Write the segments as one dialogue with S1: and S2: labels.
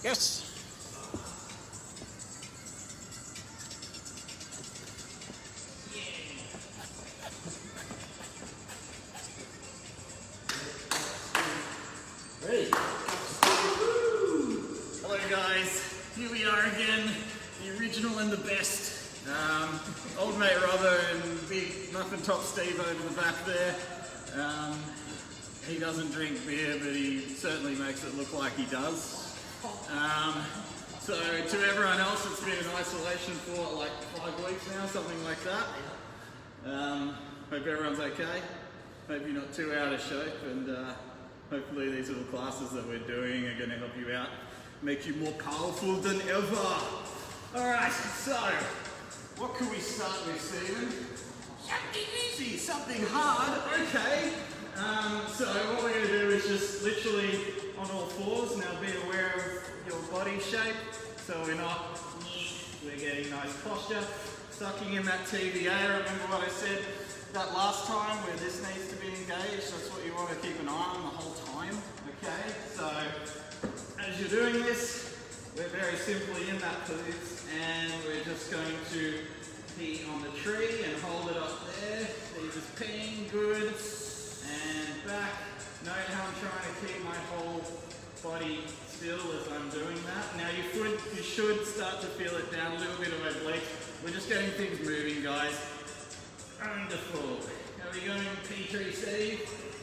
S1: Yes.
S2: Ready? Hello guys, here we are again, the original and the best. Old mate Robbie and big muffin top Steve over the back there. He doesn't drink beer, but he certainly makes it look like he does. So to everyone else, it's been in isolation for like 5 weeks now, something like that. Hope everyone's okay. Hope you're not too out of shape, and hopefully these little classes that we're doing are going to help you out, make you more powerful than ever. Alright, so what can we start with, Stephen? Something easy, something hard, okay. So what we're going to do is just literally on all fours. Now be aware of your body shape, so we're getting nice posture. Sucking in that TVA, remember what I said that last time where this needs to be engaged, that's what you want to keep an eye on the whole time, okay? So as you're doing this, we're very simply in that pose, and we're just going to pee on the tree and hold it up there. So you're just peeing, good, and back. Note how I'm trying to keep my whole body still as I'm doing that. Now you should start to feel it down, a little bit of oblique. We're just getting things moving, guys. Wonderful. How are we going, P3 Steve?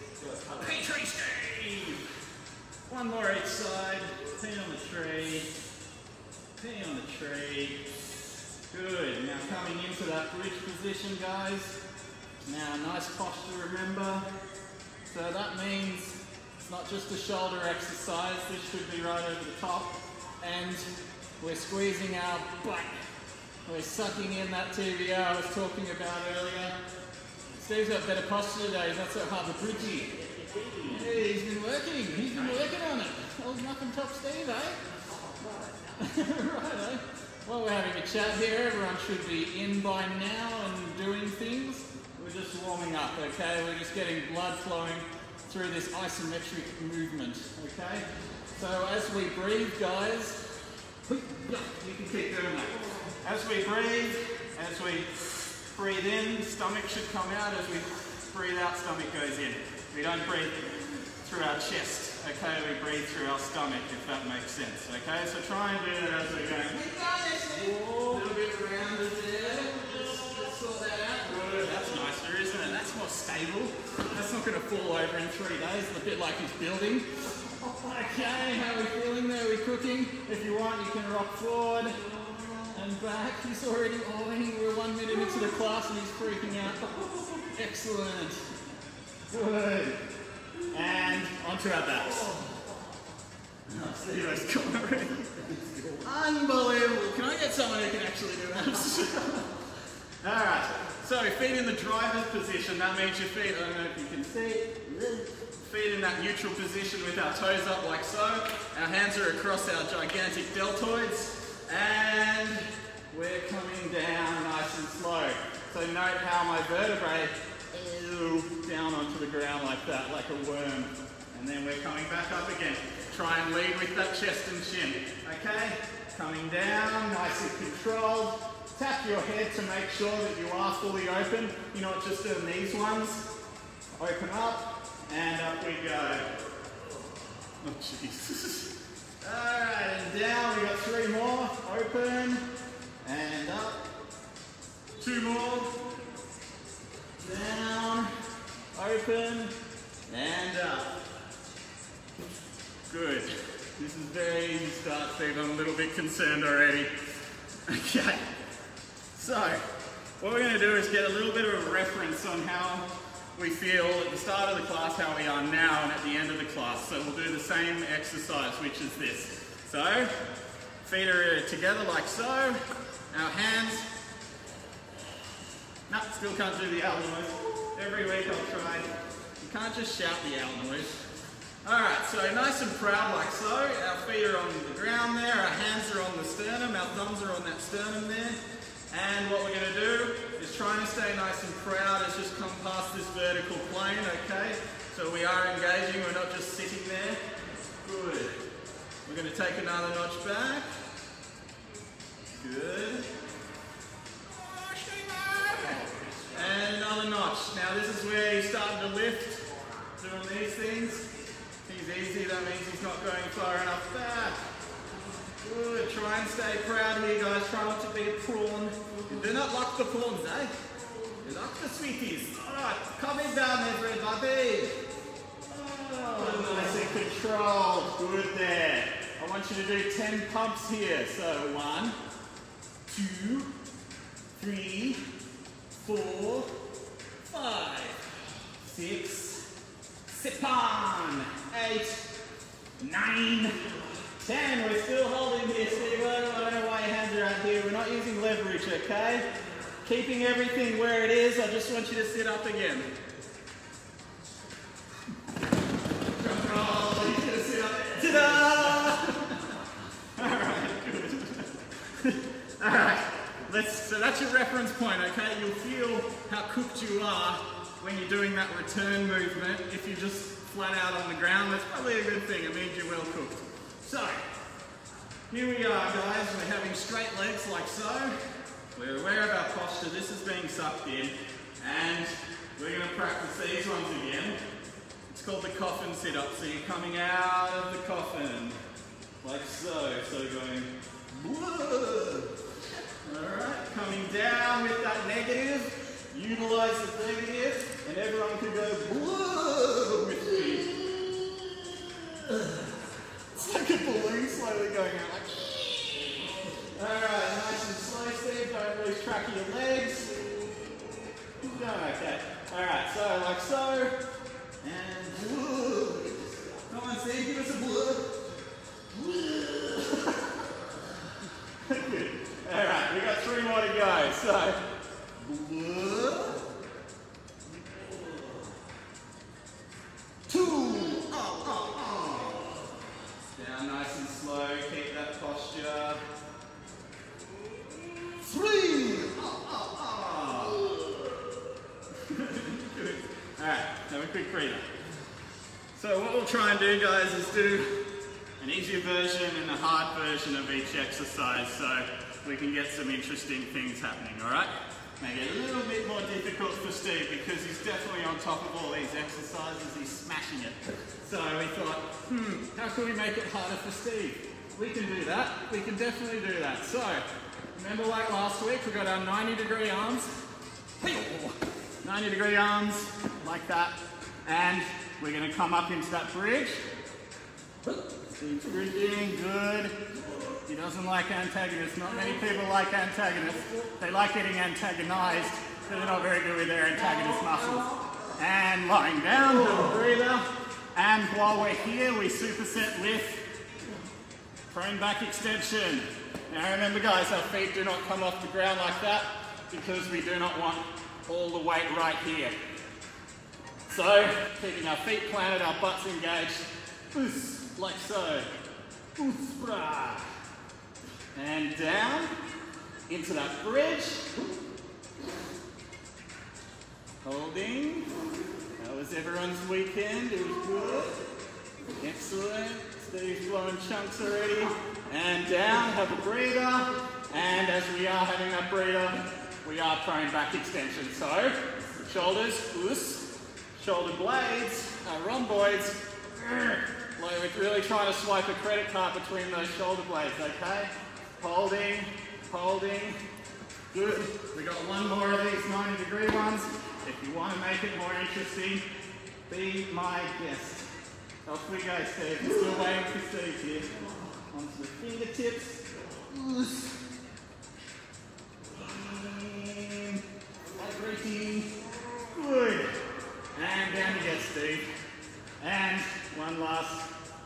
S2: P3 Steve! One more each side. Pee on the tree. Pee on the tree. Good. Now coming into that bridge position, guys. Now nice posture, remember. So that means it's not just a shoulder exercise. This should be right over the top. And we're squeezing our butt. We're sucking in that TVA I was talking about earlier. Steve's got better posture today, he's not so hard to bridgey. Hey, he's been working on it. Old muffin top Steve, eh? Right, eh? Well, we're having a chat here, everyone should be in by now and doing things. We're just warming up, okay? We're just getting blood flowing through this isometric movement, okay? So as we breathe, guys, you can keep doing that. As we breathe in, stomach should come out. As we breathe out, stomach goes in. We don't breathe through our chest, okay? We breathe through our stomach, if that makes sense, okay? So try and do that as we're going. A little bit rounded there. Let's sort that out. Good, that's nicer, isn't it? That's more stable. That's not going to fall over in 3 days, a bit like he's building. Okay, how are we feeling there? Are we cooking? If you want, you can rock forward and back. He's already awing. We're 1 minute into the class and he's freaking out. Excellent. Good. And onto our backs. Oh, Steve-O's gone already. Unbelievable. Can I get someone who can actually do that? Alright, so feet in the driver's position. That means your feet, I don't know if you can see, feet in that neutral position with our toes up like so. Our hands are across our gigantic deltoids. And we're coming down nice and slow. So note how my vertebrae down onto the ground like that, like a worm. And then we're coming back up again. Try and lead with that chest and chin. Okay? Coming down, nice and controlled. Tap your head to make sure that you are fully open. You're not just doing these ones. Open up, and up we go. Oh, jeez. Alright, and down, we got 3 more. Open, and up. 2 more. Down, open, and up. Good. This is very easy start, Steve. I'm a little bit concerned already. Okay. So, what we're going to do is get a little bit of a reference on how we feel at the start of the class, how we are now, and at the end of the class. So we'll do the same exercise, which is this. So, feet are together like so. Our hands. No, still can't do the owl noise. Every week I'll try. You can't just shout the owl noise. Alright, so nice and proud like so. Our feet are on the ground there. Our hands are on the sternum. Our thumbs are on that sternum there. And what we're going to do is trying to stay nice and proud as just come past this vertical plane, okay? So we are engaging, we're not just sitting there. Good. We're going to take another notch back. Good. And another notch. Now this is where he's starting to lift, doing these things. He's easy, that means he's not going far enough back. Good, try and stay proud here guys, try not to be a prawn. You do not lock the prawns, eh? You lock the sweeties. Alright, coming down everybody. Oh, nice and controlled, good there. I want you to do 10 pumps here. So 1, 2, 3, 4, 5, 6, 7, 8, 9, 10. We're still holding here, Steve. I don't know why your hands are out here. We're not using leverage, okay? Keeping everything where it is. I just want you to sit up again. Oh, he's going to sit up. Ta-da! Alright, good. Alright, so that's your reference point, okay? You'll feel how cooked you are when you're doing that return movement. If you're just flat out on the ground, that's probably a good thing. It means you're well cooked. So, here we are guys, we're having straight legs like so. We're aware of our posture, this is being sucked in, and we're going to practice these ones again. It's called the coffin sit-up, so you're coming out of the coffin, like so. So going, whoa. Alright, coming down with that negative, utilize the negative, and everyone can go, whoa, with me. It's like a balloon slowly going out, like, alright, nice and slow, Steve, don't lose track of your legs. Keep going, okay. Alright, so like so, and whoa. Come on, Steve, give us a whoa. Good. Alright, we got 3 more to go, so, whoa. 2, down nice and slow, keep that posture. 3, Good. Alright, have a quick breather. So what we'll try and do guys is do an easier version and a hard version of each exercise so we can get some interesting things happening, alright? Make it a little bit more difficult for Steve because he's definitely on top of all these exercises, he's smashing it. So we thought, how can we make it harder for Steve? We can do that, we can definitely do that. So, remember like last week, we got our 90-degree arms. 90-degree arms, like that. And we're gonna come up into that bridge. Steve's bridging, good. He doesn't like antagonists. Not many people like antagonists. They like getting antagonized, but they're not very good with their antagonist muscles. And lying down, have a breather. And while we're here, we superset with prone back extension. Now remember guys, our feet do not come off the ground like that because we do not want all the weight right here. So, keeping our feet planted, our butts engaged, like so. And down into that bridge. Holding. That was everyone's weekend. It was good. Excellent. Steve's blowing chunks already. And down, have a breather. And as we are having that breather, we are prone back extension. So, shoulders, shoulder blades, rhomboids. Like we're really trying to swipe a credit card between those shoulder blades, okay? Holding, holding. Good. We got one more of these 90-degree ones. If you want to make it more interesting, be my guest. Off we go, Steve. We're still waiting for Steve here. Onto the fingertips. Breathing. Good. And down you get, Steve. And one last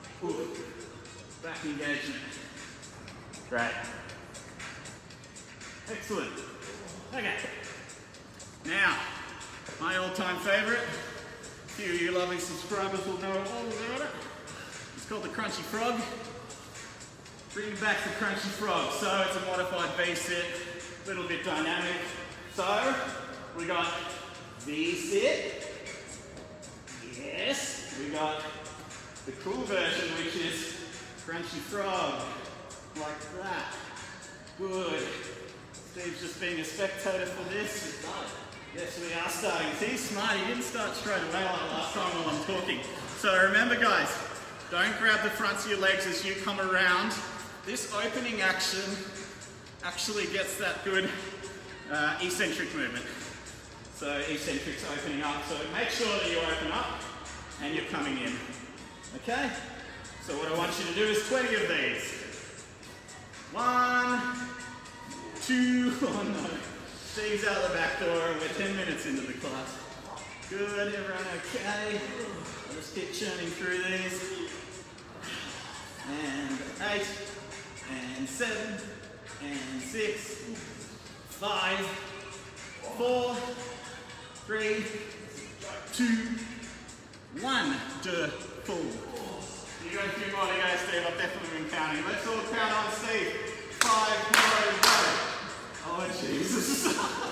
S2: back engagement. Great. Excellent. Okay. Now, my all-time favorite. A few of you lovely subscribers will know all about it. It's called the Crunchy Frog. Bringing back the Crunchy Frog. So it's a modified V-sit, a little bit dynamic. So we got V-sit. Yes. We got the cool version, which is Crunchy frog, like that. Good. Steve's just being a spectator for this. Yes, we are starting. See, smart, he didn't start straight away like last time while I'm talking. So remember guys, don't grab the fronts of your legs as you come around. This opening action actually gets that good eccentric movement. So eccentric's opening up, so make sure that you open up and you're coming in. Okay? So what I want you to do is 20 of these. 1, 2, oh no. Steve's out the back door and we're 10 minutes into the class. Good, everyone okay? I'll just keep churning through these. And 8, and 7, and 6, 5, 4, 3, 2, 1. Pull. You got a few more to go, Steve. I've definitely been counting. Let's all count on Steve. 5 more to go. Oh, Jesus.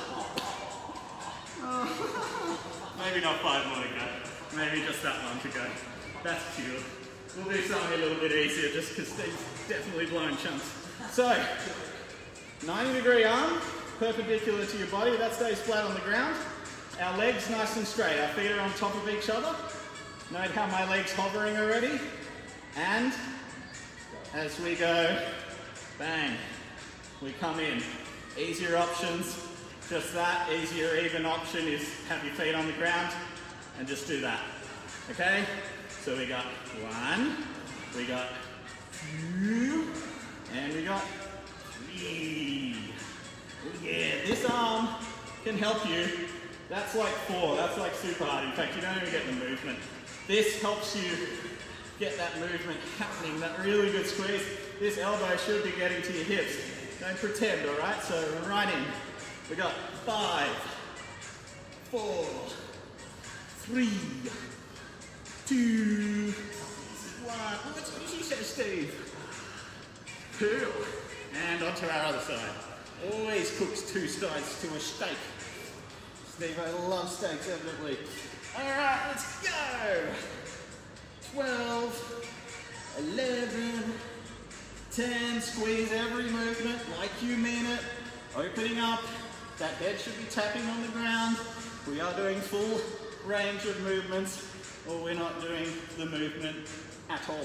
S2: Maybe not 5 more to go. Maybe just that one to go. That's cute. We'll do something a little bit easier just because Steve's definitely blowing chunks. So, 90-degree arm, perpendicular to your body. That stays flat on the ground. Our legs nice and straight. Our feet are on top of each other. Note how my leg's hovering already. And as we go, bang, we come in. Easier options, just that. Easier even option is have your feet on the ground and just do that. Okay? So we got 1, we got 2, and we got 3. Yeah, this arm can help you. That's like 4, that's like super hard. In fact, you don't even get the movement. This helps you get that movement happening, that really good squeeze. This elbow should be getting to your hips. Don't pretend, all right? So right in. We got 5, 4, 3, 2, 1. Oh, it's easy, says Steve. Cool. And onto our other side. Always cooks 2 sides to a steak. Steve, I love steaks, evidently. All right, let's go. 12, 11, 10. Squeeze every movement like you mean it. Opening up. That head should be tapping on the ground. We are doing full range of movements, or we're not doing the movement at all.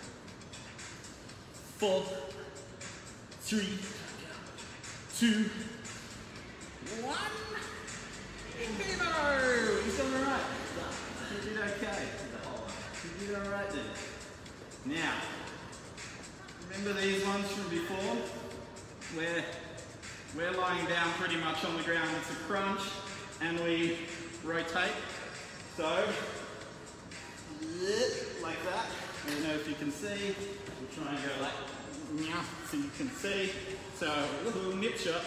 S2: 4, 3, 2, 1. Bingo! He's done all right. You did okay. You did all right then. Now, remember these ones from before? Where we're lying down pretty much on the ground. It's a crunch, and we rotate. So, like that. I don't know if you can see. We'll try and go like, so you can see. So, a little nip shot.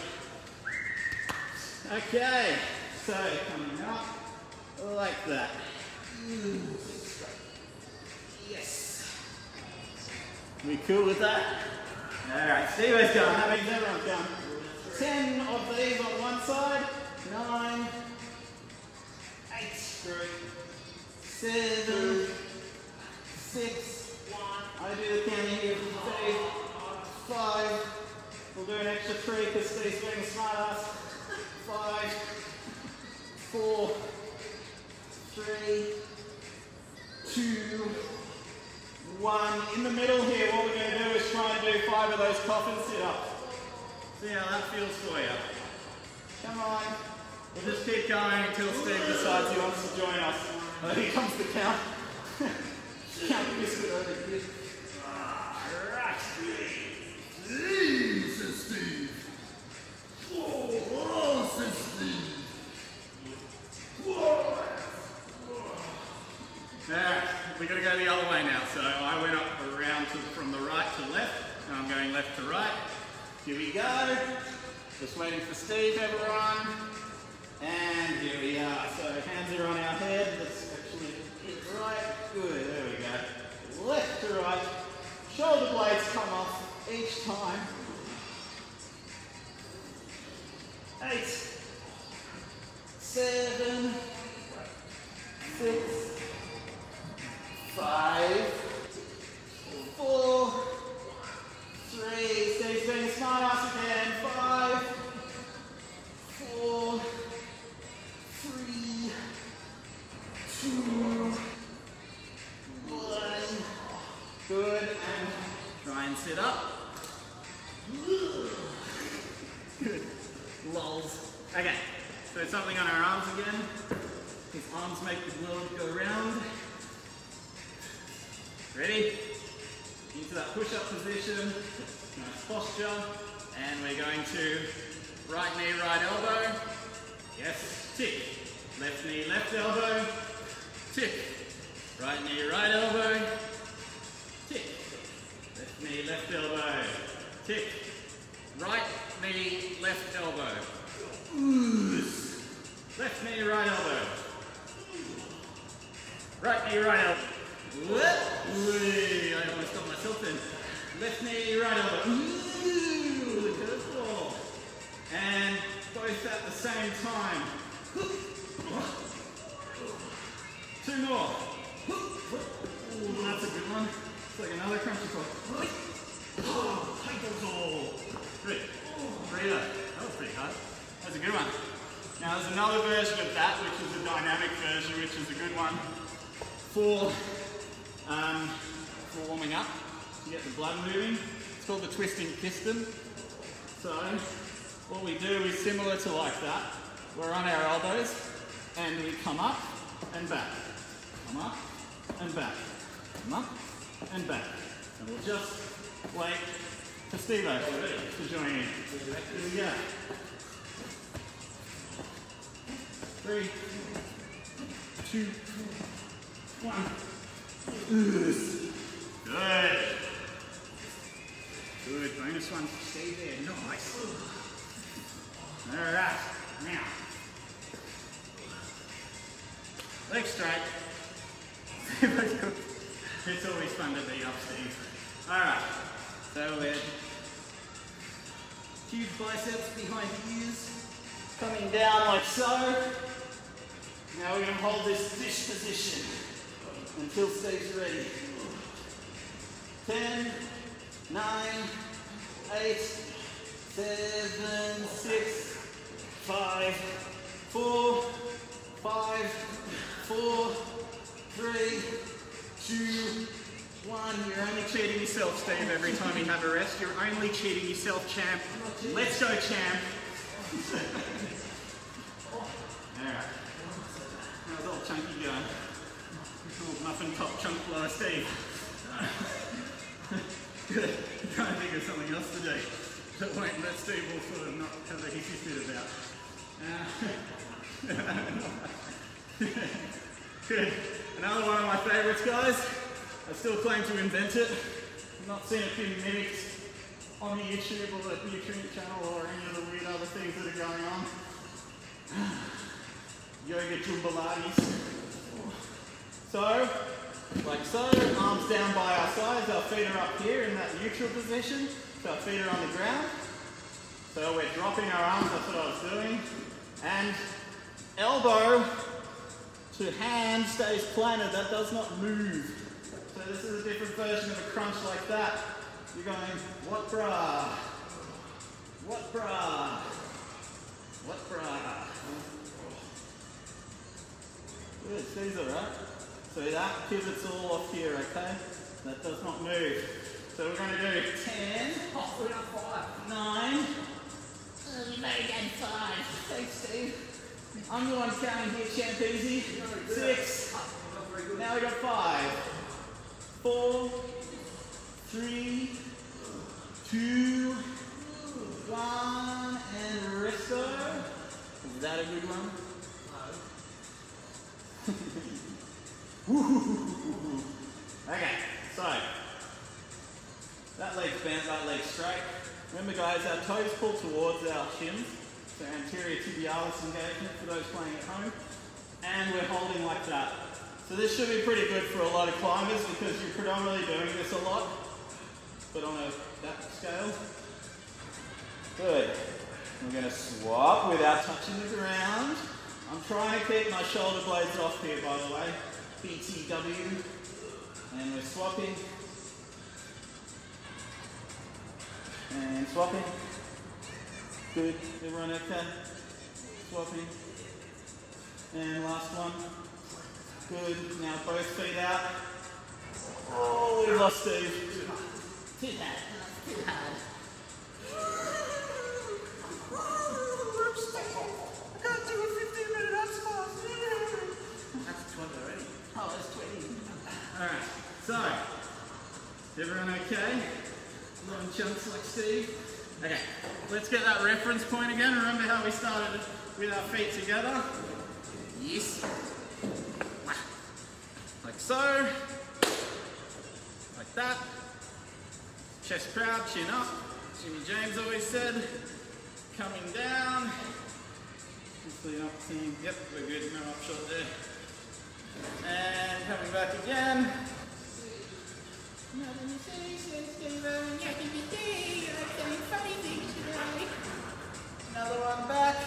S2: Okay. So, coming up, like that. Yes. We cool with that? Alright, Steve-O's done. That means everyone's done. 10 of these on one side. 9, 8, 7, 6, I do the counting here for Steve. 5, we'll do an extra 3 because Steve's being a smart ass. 5, 4, 3, 2, 1. In the middle here, what we're going to do is try and do 5 of those coffin sit-ups. See how that feels for you. Come on. We'll just keep going until Steve decides he wants to join us. Oh, here comes the count. Count biscuit over here. Alright. Jesus, Steve. Whoa, says Steve. Whoa. Alright, we're going to go the other way now. So I went up around from the right to left. Now I'm going left to right. Here we go. Just waiting for Steve, everyone. And here we are. So hands are on our head. Let's actually hit right. Good, there we go. Left to right. Shoulder blades come off each time. 8, 7, 6, 5, 4, 3, Steve's being a smart ass again, 5, 4, 3, 2, 1. Good, and try and sit up. Good. Lols. Okay, so something on our arms again. His arms make the world go round. Ready? Into that push-up position. Nice posture. And we're going to right knee, right elbow. Yes, tick. Left knee, left elbow. Tick. Right knee, right elbow. Tick. Left knee, left elbow. Tick. Right knee, left elbow. Ooze. Left knee, right elbow. Right knee, right elbow. I almost got myself in. Left knee, right elbow. Ooh, the curveball. And both at the same time. 2 more. Ooh, that's a good one. It's like another crunchy pop. Oh, good. Breather. That was pretty hard. That's a good one. Now there's another version of that, which is a dynamic version, which is a good one for warming up to get the blood moving. It's called the twisting piston. So what we do is similar to like that. We're on our elbows and we come up and back. Come up and back. Come up and back. And we'll just wait for Steve-O to join in. Here we go. 3, 2, 1. Good. Good. Bonus one. Stay there. Nice. All right. Now. Legs straight. It's always fun to beat up Steve. All right. So we're huge biceps behind the ears. Coming down like so. Now we're going to hold this dish position until Steve's ready. 10, 9, 8, 7, 6, 5, 4, 5, 4, 3, 2, 1. You're only cheating yourself, Steve, every time you have a rest. You're only cheating yourself, champ. Let's go, champ. Alright. How's old Chunky going? Old muffin top chunk blower Steve. Good. Trying to think of something else to do that won't let Steve will sort of not have a hissy fit about. Good. Another one of my favourites, guys. I still claim to invent it. I've not seen it being mimicked on the YouTube or the nutrient channel or any of the weird other things that are going on. Yoga Jumbalades. So, like so, arms down by our sides, our feet are up here in that neutral position, so our feet are on the ground. So we're dropping our arms, that's what I was doing. And elbow to hand stays planted, that does not move. So this is a different version of a crunch like that. You're going, what brah? What brah? What brah? Good, Steve's alright. So that pivots all off here, okay? That does not move. So we're going to do 10, 9, we made again 5. Thanks, Steve. I'm the one counting here, champ easy. 6, now we got 5, 4, 3, 2, 1, and resto. Is that a good one? Okay, so that leg's bent, that leg's straight. Remember guys, our toes pull towards our shins, so anterior tibialis engagement for those playing at home, and we're holding like that. So this should be pretty good for a lot of climbers because you're predominantly doing this a lot, but on that scale. Good. We're going to swap without touching the ground. I'm trying to keep my shoulder blades off here, by the way. BTW. And we're swapping. Swapping. Good. Everyone okay? Swapping. And last one. Good. Now both feet out. Oh, we lost Steve.
S1: Too bad. Too hard.
S2: I can't do a 15-minute up squat.
S1: That's 20 already. Oh, that's 20.
S2: Alright, so, everyone okay? Long chunks like Steve. Okay, let's get that reference point again. Remember how we started with our feet together? Yes. Like so. Like that. Chest proud, chin up. Jimmy James always said. Coming down. Hopefully you're not seeing, yep, we're good, no upshot there. And coming back again. Another one back.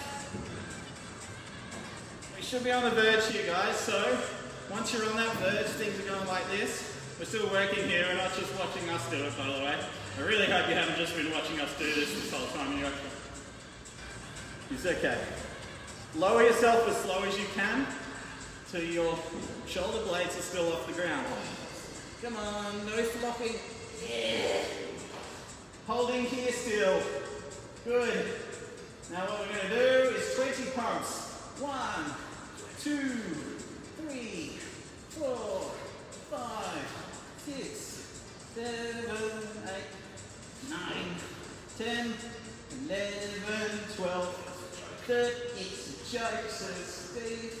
S2: We should be on the verge here, guys, so once you're on that verge, things are going like this. We're still working here, we're not just watching us do it, by the way. I really hope you haven't just been watching us do this whole time. It's okay. Lower yourself as slow as you can till your shoulder blades are still off the ground. Come on, no flopping. Yeah. Holding here still. Good. Now what we're going to do is 20 pumps. 1, 2, 3, 4, 5, 6, 7, 8, 9, 10, 11, 12, 13. It's a joke, says Steve.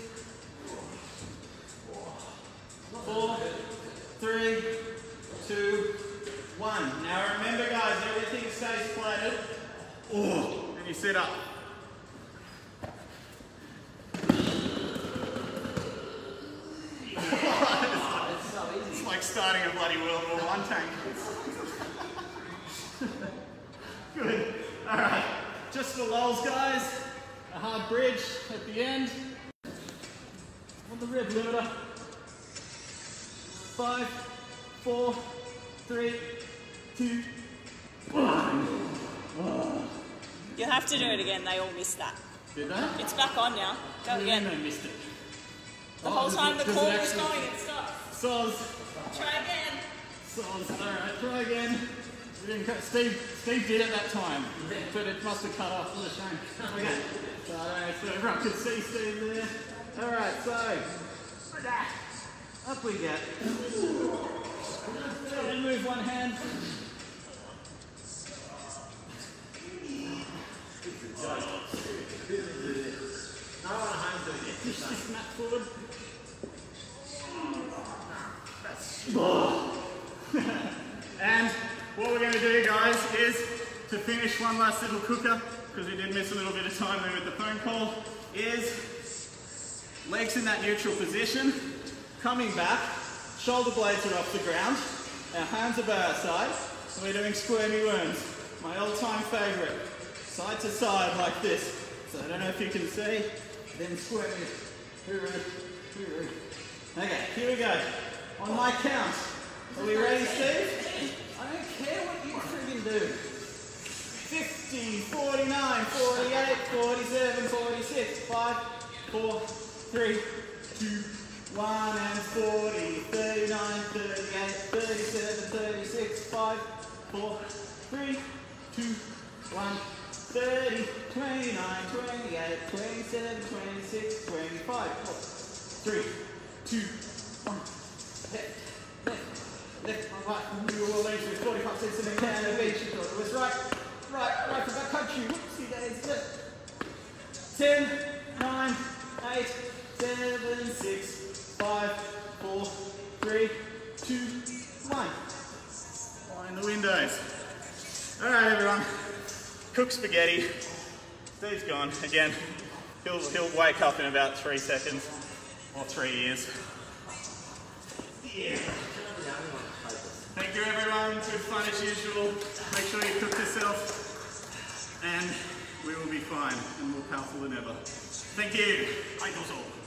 S2: 4, 3, 2, 1. Now remember, guys, everything stays planted. Oh, and you sit up. It's like starting a bloody World War I tank. Good. All right. Just for lulz, guys. A hard bridge at the end. On the rib limiter. 5, 4, 3, 2, 1. Oh.
S3: You'll have to do it again, they all missed that.
S2: Did they?
S3: It's back on now. Go again.
S2: They missed it.
S3: The whole time the call was going, it stopped.
S2: Soz.
S3: Try again.
S2: Soz. Alright, try again. We didn't cut. Steve did it that time, but it must have cut off. What a shame. Okay. So everyone could see Steve there. Alright, so up we get. And move one hand. Push this mat forward. And what we're going to do, guys, is to finish one last little cooker, because we did miss a little bit of time there with the phone call, is legs in that neutral position, coming back, shoulder blades are off the ground, our hands are by our side, and we're doing squirmy worms, my all-time favourite, side to side like this. So I don't know if you can see, then squirmy. Hooroo. Okay, here we go. On my count. Are we ready, Steve? I don't care what you friggin' do. 50, 49, 48, 47, 46, 5, 4, 3, 2, 1, and 40, 39, 38, 37, 36, 5, 4, 3, 2, 1, 30, 29, 28, 27, 26, 25, 3, 2, 1, left, right, you will leave with 45 cents in the can of each. It was right for that country. Whoopsie days, left. 10, 9, 8, 7, 6, 5, 4, 3, 2, 1. Find the windows. All right, everyone. Cook spaghetti. Steve's gone again. He'll wake up in about 3 seconds or 3 years. Yeah. Thank you, everyone. Good fun as usual. Make sure you cook yourself, and we will be fine and more powerful than ever. Thank you. Bye, all.